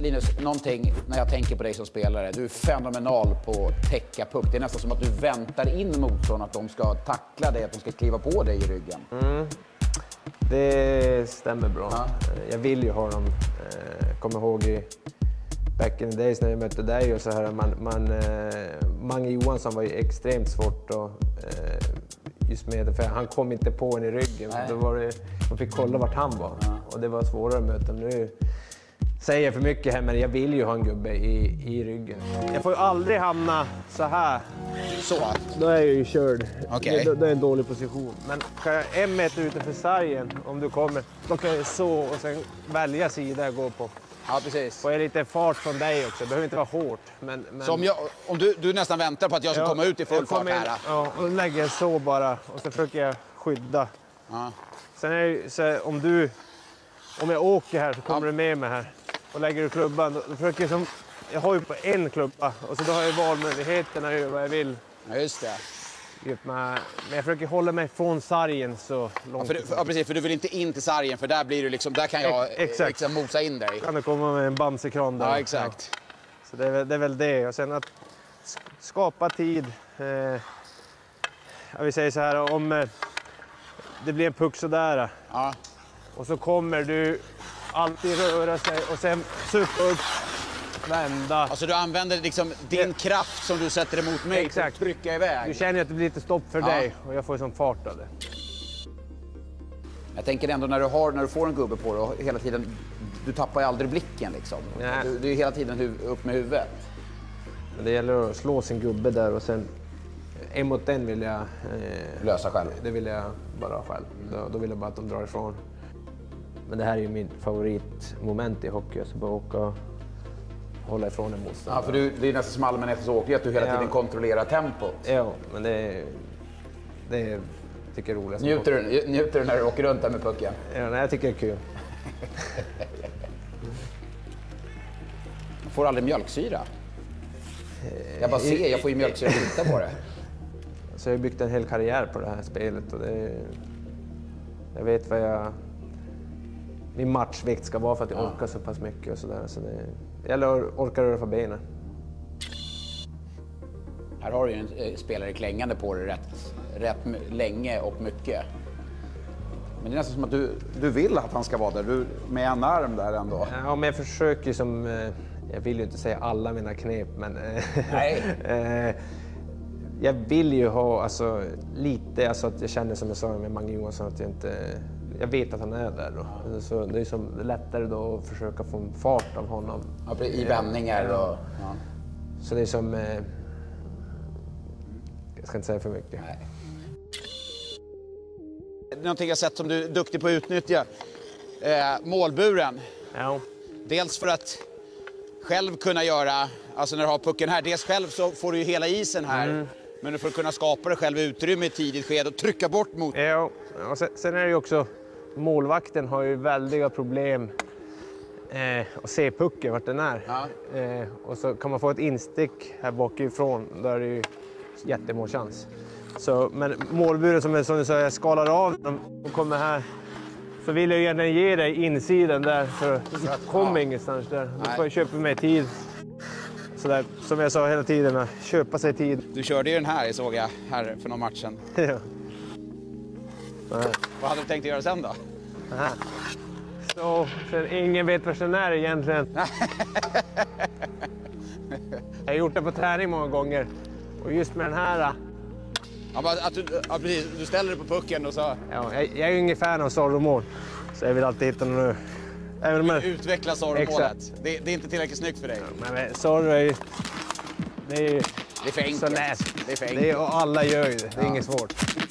Linus, någonting när jag tänker på dig som spelare. Du är fenomenal på att täcka puck. Det är nästan som att du väntar in motståndarna att de ska tackla dig, att de ska kliva på dig i ryggen. Det stämmer bra. Ja. Jag vill ju ha dem. Kommer ihåg i back in the days när jag mötte dig och så här. Mange Johansson var ju extremt svårt och just med det, för han kom inte på en i ryggen. Då var det, man fick kolla vart han var och det var svårare att möta. Nu säger jag för mycket här, men jag vill ju ha en gubbe i ryggen. Jag får ju aldrig hamna så här. Så? Då är jag ju körd. Okay. Det är en dålig position. Men kan jag 1 meter utanför sargen, om du kommer, då kan jag så och sen välja sida jag går på. Ja, precis. Får jag lite fart från dig också. Det behöver inte vara hårt. Men... Så om du nästan väntar på att jag ska komma ut i full fart här? Ja, och då lägger jag så bara och så försöker jag skydda. Ja. Sen är det så om jag åker här så kommer du med mig här. Och lägger du klubban, då försöker jag har ju på en klubba och så då har jag valmöjligheterna över vad jag vill. Ja, just det. Men jag försöker hålla mig från sargen så långt. Ja, precis, för du vill inte in till sargen, för där blir du liksom, där kan jag liksom mosa in dig. Kan du komma med en bamsekran där. Ja, exakt. Ja. Så det är väl det. Och sen att skapa tid. Jag vill säga så här, om det blir en puck sådär. Ja. Och så kommer du alltid röra sig och sen suppa upp, vända. Alltså du använder liksom din kraft som du sätter emot mig. Exakt. För att trycka iväg. Du känner att det blir lite stopp för dig och jag får sån fart av det. Jag tänker ändå när du får en gubbe på dig och hela tiden, du tappar ju aldrig blicken liksom. Du är hela tiden upp med huvudet. Men det gäller att slå sin gubbe där och sen en mot den vill jag lösa själv. Det vill jag bara ha själv. Då vill jag bara att de drar ifrån. Men det här är ju min favoritmoment i hockey, så bara åka och hålla ifrån en motståndare. Ja, för det är nästan som allmänhetens åkning att du hela tiden kontrollerar tempot. Ja, men det tycker jag är roligt. Njuter du när du åker runt där med pucken? Ja, nej, jag tycker det är kul. Man får aldrig mjölksyra. Jag bara ser, jag får ju mjölksyra och titta på det. Så jag har byggt en hel karriär på det här spelet och jag vet vad min matchvikt ska vara för att jag orkar så pass mycket och sådär. Så det gäller att orka röra för benen. Här har du ju en spelare klängande på dig rätt länge och mycket. Men det är nästan som att du vill att han ska vara där. Du med en arm där ändå. Ja, men jag försöker jag vill ju inte säga alla mina knep, men nej. Jag vill ju ha lite, att jag känner som jag sa med Mange Johansson att jag vet att han är där då. Så det är som lättare då att försöka få en fart av honom. Ja, i vändningar och... Ja. Så det är som... jag ska inte säga för mycket. Nej. Någonting jag sett som du är duktig på att utnyttja. Målburen. Ja. Dels för att själv kunna göra... Alltså när du har pucken här. Dels själv så får du ju hela isen här. Men du får kunna skapa dig själv utrymme i tidigt skede och trycka bort mot... Ja, och sen är det ju också... Målvakten har ju väldiga problem att se pucken vart den är. Ja. Och så kan man få ett instick här bakifrån, då är det ju jättemålchans. Men målburen som du sa, jag skalar av dem och kommer här. Så vill jag gärna ge dig insidan där, för du kommer ingenstans där. Du får köpa mig tid. Så där, som jag sa hela tiden, köpa sig tid. Du körde ju den här, såg jag, här för någon matchen. Ja. Vad hade du tänkt att göra sen då? Aha. Så, för ingen vet vad den är egentligen. Jag har gjort det på träning många gånger. Och just med den här... Ja, precis. Du ställer dig på pucken och så... Ja, jag är ju ingen fan av Zorro-mål. Så jag vill alltid hitta något... Utveckla Zorro-målet. Det är inte tillräckligt snyggt för dig. Ja, men Zorro är ju... Det är för enkelt. Så lätt. Det är för enkelt. Och alla gör ju det. Det är inget svårt.